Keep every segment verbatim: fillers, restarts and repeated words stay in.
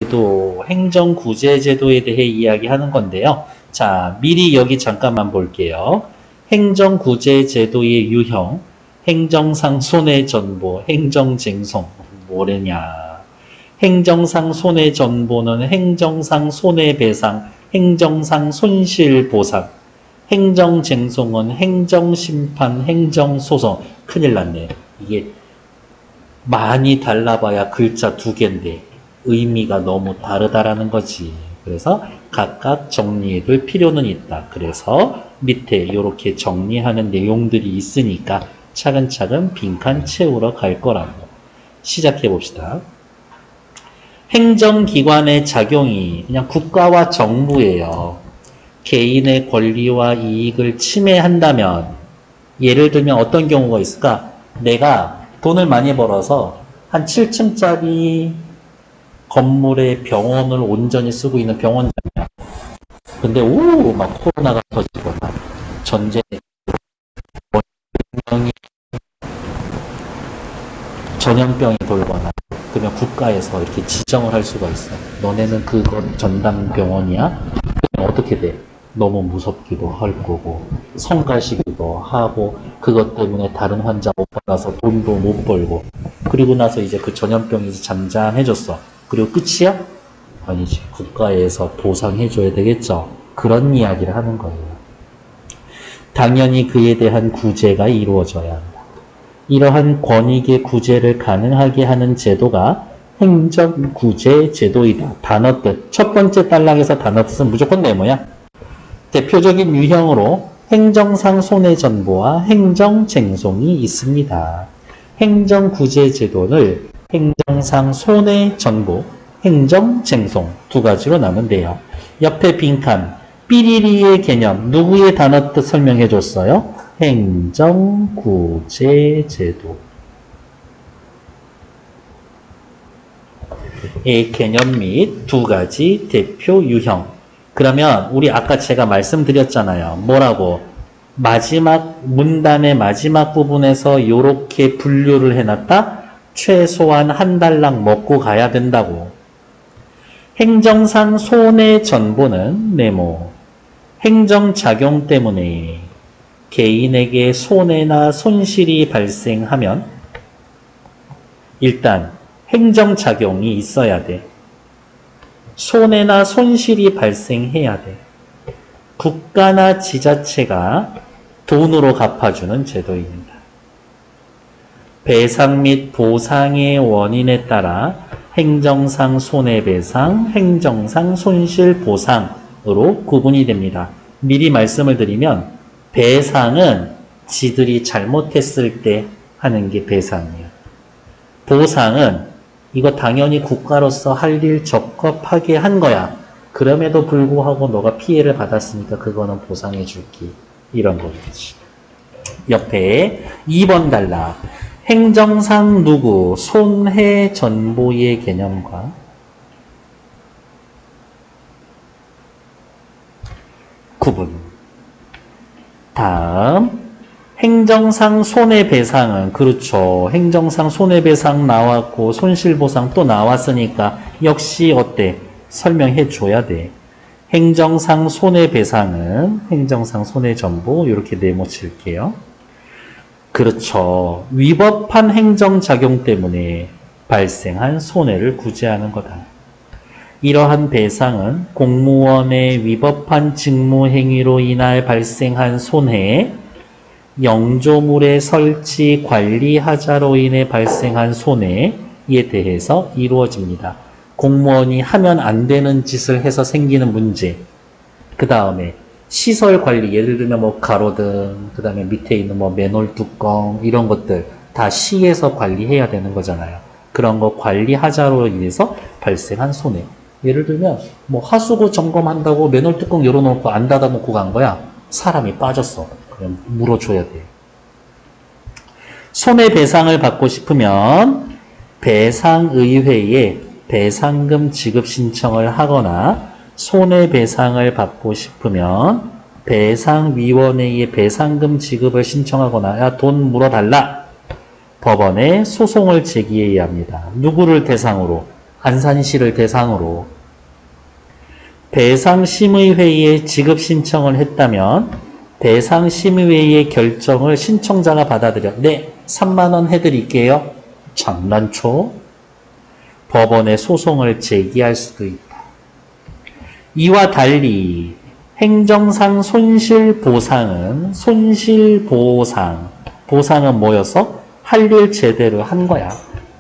제도, 행정구제제도에 대해 이야기하는 건데요. 자, 미리 여기 잠깐만 볼게요. 행정구제제도의 유형, 행정상 손해전보, 행정쟁송, 뭐래냐. 행정상 손해전보는 행정상 손해배상, 행정상 손실보상, 행정쟁송은 행정심판, 행정소송. 큰일 났네. 이게 많이 달라봐야 글자 두 개인데 의미가 너무 다르다라는 거지. 그래서 각각 정리해둘 필요는 있다. 그래서 밑에 이렇게 정리하는 내용들이 있으니까 차근차근 빈칸 채우러 갈 거라고. 시작해 봅시다. 행정기관의 작용이 그냥 국가와 정부예요. 개인의 권리와 이익을 침해한다면, 예를 들면 어떤 경우가 있을까? 내가 돈을 많이 벌어서 한 칠 층짜리 건물의 병원을 온전히 쓰고 있는 병원장이야. 근데 오, 막 코로나가 터지거나 전쟁, 전염병이, 전염병이 돌거나 그러면 국가에서 이렇게 지정을 할 수가 있어. 너네는 그건 전담 병원이야? 그러면 어떻게 돼? 너무 무섭기도 할 거고 성가시기도 하고 그것 때문에 다른 환자 못 받아서 돈도 못 벌고 그리고 나서 이제 그 전염병이 잠잠해졌어. 그리고 끝이야? 아니지. 국가에서 보상해줘야 되겠죠. 그런 이야기를 하는 거예요. 당연히 그에 대한 구제가 이루어져야 한다. 이러한 권익의 구제를 가능하게 하는 제도가 행정구제 제도이다. 단어 뜻. 첫 번째 단락에서 단어 뜻은 무조건 네모야. 대표적인 유형으로 행정상 손해전보와 행정쟁송이 있습니다. 행정구제 제도를 행정상 손해전보, 행정쟁송 두 가지로 나눈대요. 옆에 빈칸, 삐리리의 개념, 누구의 단어 뜻 설명해 줬어요? 행정구제 제도. 의 개념 및 두 가지 대표 유형. 그러면 우리 아까 제가 말씀드렸잖아요. 뭐라고? 마지막 문단의 마지막 부분에서 이렇게 분류를 해놨다. 최소한 한 달랑 먹고 가야 된다고. 행정상 손해전보는 네모. 행정작용 때문에 개인에게 손해나 손실이 발생하면 일단 행정작용이 있어야 돼. 손해나 손실이 발생해야 돼. 국가나 지자체가 돈으로 갚아주는 제도입니다. 배상 및 보상의 원인에 따라 행정상 손해배상, 행정상 손실보상으로 구분이 됩니다. 미리 말씀을 드리면 배상은 지들이 잘못했을 때 하는 게 배상이에요. 보상은 이거 당연히 국가로서 할 일 적합하게 한 거야. 그럼에도 불구하고 너가 피해를 받았으니까 그거는 보상해 줄게. 이런 거겠지. 옆에 이 번 단락. 행정상 누구 손해전보의 개념과 구분. 다음 행정상 손해배상은 그렇죠. 행정상 손해배상 나왔고 손실보상 또 나왔으니까 역시 어때? 설명해 줘야 돼. 행정상 손해배상은 행정상 손해전보 이렇게 네모 칠게요. 그렇죠. 위법한 행정작용 때문에 발생한 손해를 구제하는 거다. 이러한 배상은 공무원의 위법한 직무행위로 인해 발생한 손해, 영조물의 설치, 관리, 하자로 인해 발생한 손해에 대해서 이루어집니다. 공무원이 하면 안 되는 짓을 해서 생기는 문제. 그 다음에 시설 관리, 예를 들면 뭐 가로등, 그 다음에 밑에 있는 뭐 맨홀 뚜껑 이런 것들 다 시에서 관리해야 되는 거잖아요. 그런 거 관리하자로 인해서 발생한 손해. 예를 들면 뭐 하수구 점검한다고 맨홀 뚜껑 열어놓고 안 닫아놓고 간 거야. 사람이 빠졌어. 그럼 물어줘야 돼. 손해배상을 받고 싶으면 배상의회에 배상금 지급 신청을 하거나 손해배상을 받고 싶으면 배상위원회에 배상금 지급을 신청하거나 야, 돈 물어달라. 법원에 소송을 제기해야 합니다. 누구를 대상으로? 안산시를 대상으로 배상심의회의에 지급 신청을 했다면 배상심의회의의 결정을 신청자가 받아들여 네, 삼만 원 해드릴게요. 장난쳐? 법원에 소송을 제기할 수도 있다. 이와 달리 행정상 손실보상은 손실보상, 보상은 뭐였어? 할 일 제대로 한 거야.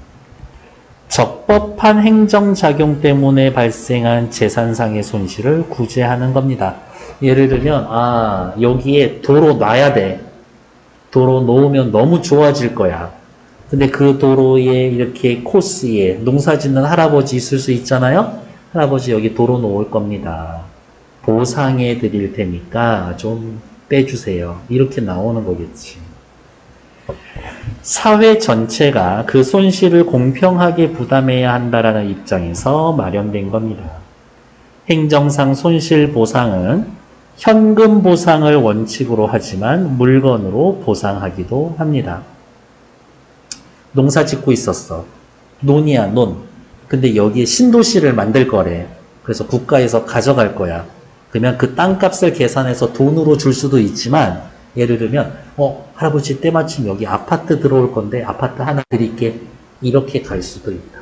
적법한 행정작용 때문에 발생한 재산상의 손실을 구제하는 겁니다. 예를 들면 아 여기에 도로 놔야 돼. 도로 놓으면 너무 좋아질 거야. 근데 그 도로에 이렇게 코스에 농사 짓는 할아버지 있을 수 있잖아요. 할아버지 여기 도로 놓을 겁니다. 보상해 드릴 테니까 좀 빼주세요. 이렇게 나오는 거겠지. 사회 전체가 그 손실을 공평하게 부담해야 한다라는 입장에서 마련된 겁니다. 행정상 손실보상은 현금 보상을 원칙으로 하지만 물건으로 보상하기도 합니다. 농사 짓고 있었어. 논이야, 논. 근데 여기에 신도시를 만들 거래. 그래서 국가에서 가져갈 거야. 그러면 그 땅값을 계산해서 돈으로 줄 수도 있지만 예를 들면 어 할아버지 때마침 여기 아파트 들어올 건데 아파트 하나 드릴게. 이렇게 갈 수도 있다.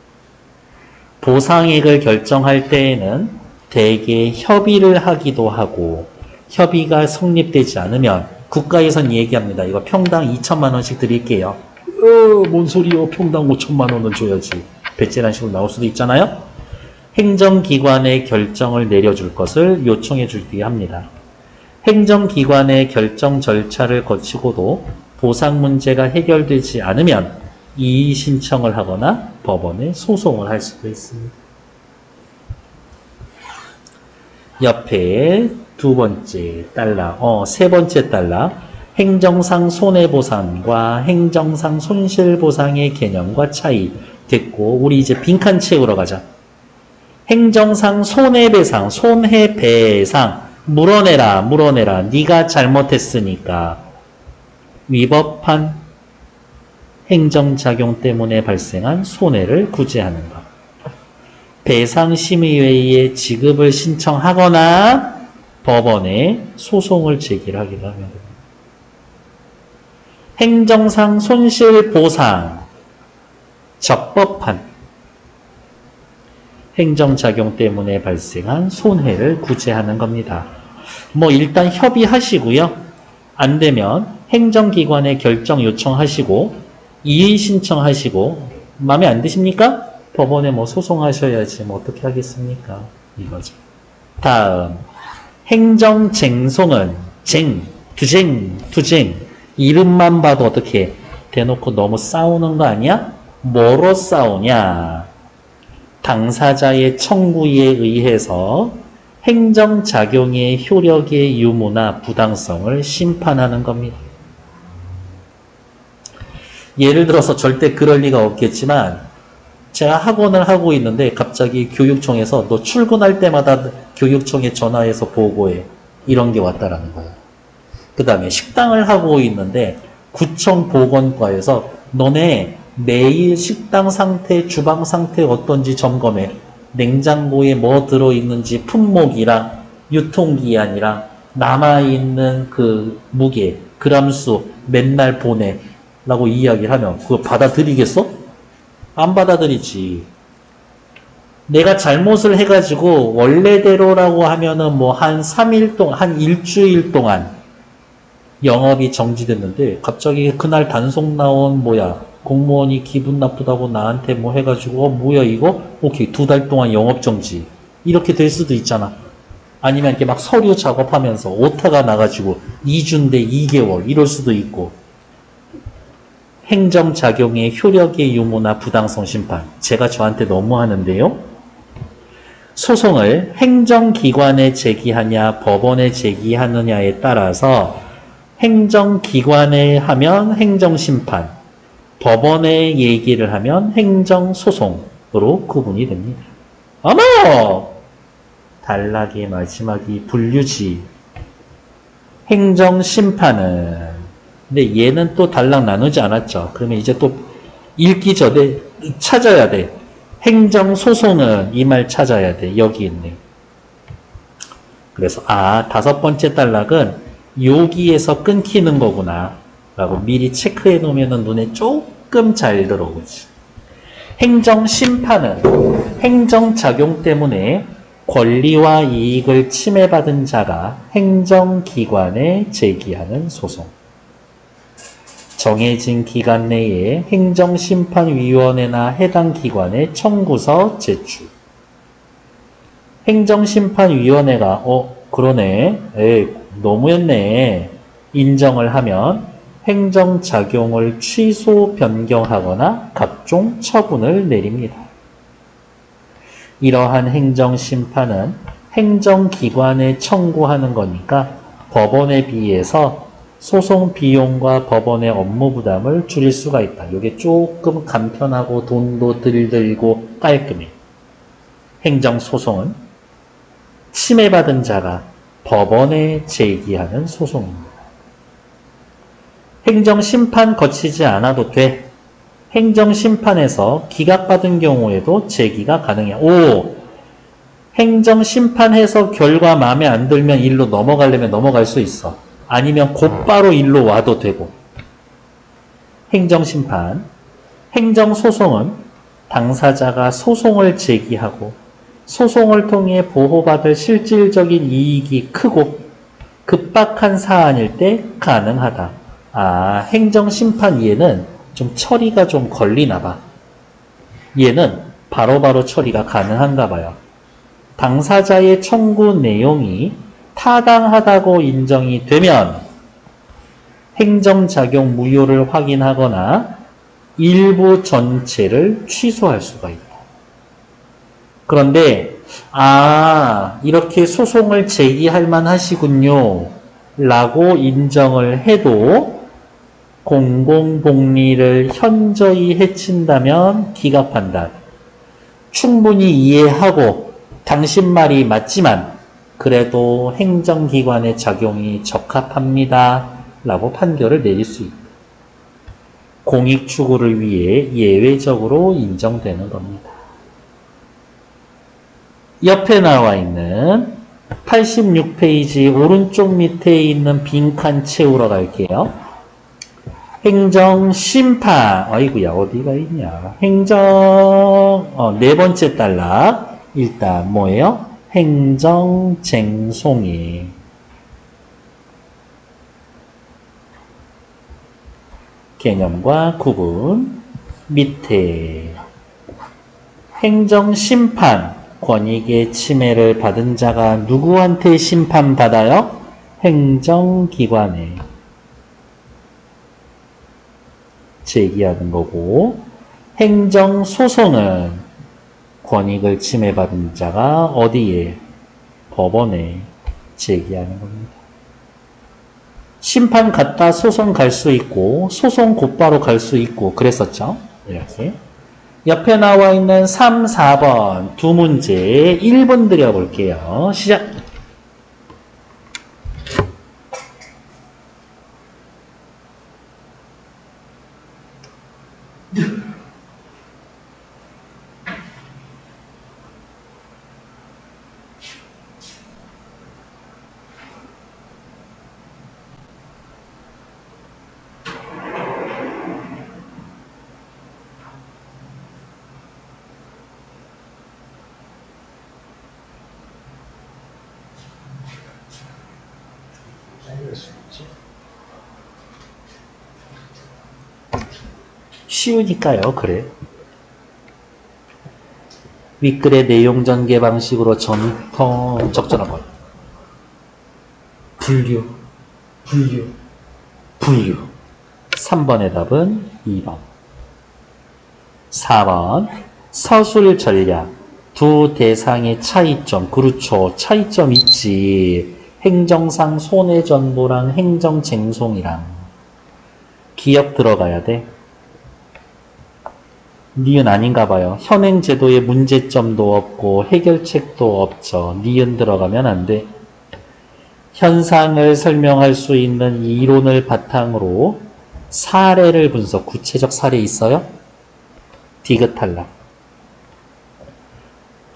보상액을 결정할 때에는 대개 협의를 하기도 하고 협의가 성립되지 않으면 국가에선 얘기합니다. 이거 평당 이천만 원씩 드릴게요. 어, 뭔 소리요? 평당 오천만 원은 줘야지. 배째란 식으로 나올 수도 있잖아요. 행정기관의 결정을 내려줄 것을 요청해 주기도 합니다. 행정기관의 결정 절차를 거치고도 보상 문제가 해결되지 않으면 이의 신청을 하거나 법원에 소송을 할 수도 있습니다. 옆에 두 번째 달라, 어, 세 번째 달라, 행정상 손해보상과 행정상 손실보상의 개념과 차이 됐고, 우리 이제 빈칸 채우러 가자. 행정상 손해배상, 손해배상, 물어내라, 물어내라. 네가 잘못했으니까 위법한 행정작용 때문에 발생한 손해를 구제하는 것. 배상심의회의에 지급을 신청하거나 법원에 소송을 제기하기도 합니다. 행정상 손실보상, 적법한 행정작용 때문에 발생한 손해를 구제하는 겁니다. 뭐 일단 협의하시고요. 안 되면 행정기관에 결정 요청하시고 이의 신청하시고 마음에 안 드십니까? 법원에 뭐 소송하셔야지 뭐 어떻게 하겠습니까? 이거죠. 다음 행정쟁송은 쟁, 투쟁, 투쟁 이름만 봐도 어떻게 대놓고 너무 싸우는 거 아니야? 뭐로 싸우냐? 당사자의 청구에 의해서 행정작용의 효력의 유무나 부당성을 심판하는 겁니다. 예를 들어서 절대 그럴 리가 없겠지만 제가 학원을 하고 있는데 갑자기 교육청에서 너 출근할 때마다 교육청에 전화해서 보고해. 이런 게 왔다라는 거예요. 그 다음에 식당을 하고 있는데 구청 보건과에서 너네 매일 식당 상태, 주방 상태 어떤지 점검해. 냉장고에 뭐 들어있는지 품목이랑 유통기한이랑 남아있는 그 무게, 그람수 맨날 보내. 라고 이야기를 하면 그거 받아들이겠어? 안 받아들이지. 내가 잘못을 해가지고 원래대로라고 하면은 뭐 한 삼 일 동안, 한 일주일 동안 영업이 정지됐는데 갑자기 그날 단속 나온 뭐야 공무원이 기분 나쁘다고 나한테 뭐 해가지고 어 뭐야 이거? 오케이 두 달 동안 영업 정지. 이렇게 될 수도 있잖아. 아니면 이렇게 막 서류 작업하면서 오타가 나가지고 이 주인데 이 개월 이럴 수도 있고. 행정작용의 효력의 유무나 부당성 심판. 제가 저한테 너무 하는데요. 소송을 행정기관에 제기하냐 법원에 제기하느냐에 따라서 행정기관에 하면 행정심판, 법원에 얘기를 하면 행정소송으로 구분이 됩니다. 어머! 단락의 마지막이 분류지. 행정심판은 근데 얘는 또 단락 나누지 않았죠. 그러면 이제 또 읽기 전에 찾아야 돼. 행정소송은 이 말 찾아야 돼. 여기 있네. 그래서 아, 다섯 번째 단락은 여기에서 끊기는 거구나 라고 미리 체크해 놓으면 눈에 조금 잘 들어오지. 행정심판은 행정작용 때문에 권리와 이익을 침해받은 자가 행정기관에 제기하는 소송. 정해진 기간 내에 행정심판위원회나 해당 기관에 청구서 제출. 행정심판위원회가 어 그러네, 에이 너무했네 인정을 하면 행정작용을 취소 변경하거나 각종 처분을 내립니다. 이러한 행정심판은 행정기관에 청구하는 거니까 법원에 비해서 소송 비용과 법원의 업무 부담을 줄일 수가 있다. 이게 조금 간편하고 돈도 덜 들고 깔끔해. 행정소송은 침해받은 자가 법원에 제기하는 소송입니다. 행정심판 거치지 않아도 돼. 행정심판에서 기각받은 경우에도 제기가 가능해. 오! 행정심판해서 결과 마음에 안 들면 일로 넘어가려면 넘어갈 수 있어. 아니면 곧바로 일로 와도 되고. 행정심판, 행정소송은 당사자가 소송을 제기하고 소송을 통해 보호받을 실질적인 이익이 크고 급박한 사안일 때 가능하다. 아, 행정심판 얘는 좀 처리가 좀 걸리나 봐. 얘는 바로바로 처리가 가능한가 봐요. 당사자의 청구 내용이 타당하다고 인정이 되면 행정작용 무효를 확인하거나 일부 전체를 취소할 수가 있다. 그런데 아, 이렇게 소송을 제기할 만하시군요 라고 인정을 해도 공공복리를 현저히 해친다면 기각 판단. 충분히 이해하고 당신 말이 맞지만 그래도 행정기관의 작용이 적합합니다 라고 판결을 내릴 수 있다. 공익추구를 위해 예외적으로 인정되는 겁니다. 옆에 나와 있는 팔십육 페이지 오른쪽 밑에 있는 빈칸 채우러 갈게요. 행정심판, 어이구야, 어디가 있냐. 행정, 어, 네 번째 단락. 일단 뭐예요? 행정쟁송이. 개념과 구분. 밑에 행정심판, 권익의 침해를 받은 자가 누구한테 심판받아요? 행정기관에 제기하는 거고, 행정소송은 권익을 침해받은 자가 어디에? 법원에 제기하는 겁니다. 심판 갔다 소송 갈 수 있고 소송 곧바로 갈 수 있고 그랬었죠. 이렇게 옆에 나와 있는 삼, 사 번 두 문제 일 번 드려볼게요. 시작! 쉬우니까요. 그래. 윗글의 내용 전개 방식으로 전통 적절한 것. 분류, 분류, 분류. 삼 번의 답은 이 번. 사 번. 서술 전략. 두 대상의 차이점. 그렇죠. 차이점 있지. 행정상 손해전보랑 행정쟁송이랑. 기억 들어가야 돼. 니은 아닌가 봐요. 현행 제도에 문제점도 없고 해결책도 없죠. 니은 들어가면 안 돼. 현상을 설명할 수 있는 이론을 바탕으로 사례를 분석. 구체적 사례 있어요? 디귿 탈락.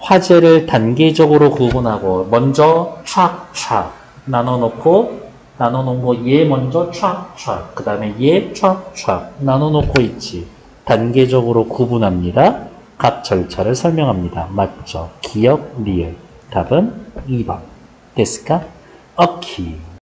화제를 단계적으로 구분하고 먼저 촥촥 나눠놓고 나눠놓은 거 얘 먼저 촥촥 그 다음에 얘 촥촥 나눠놓고 있지. 단계적으로 구분합니다. 각 절차를 설명합니다. 맞죠? 기억, 리을. 답은 이 번. 됐을까? 오케이.